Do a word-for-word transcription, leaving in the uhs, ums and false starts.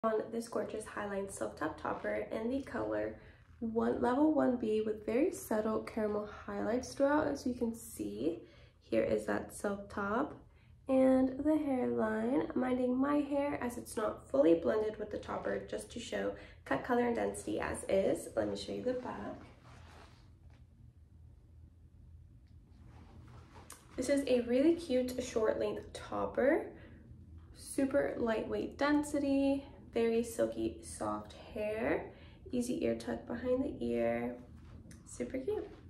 On this gorgeous Highline silk top topper in the color one level one B with very subtle caramel highlights throughout. As you can see, here is that silk top and the hairline, minding my hair as it's not fully blended with the topper, just to show cut, color, and density as is. Let me show you the back. This is a really cute short length topper, super lightweight density, very silky soft hair, easy ear tuck behind the ear, super cute.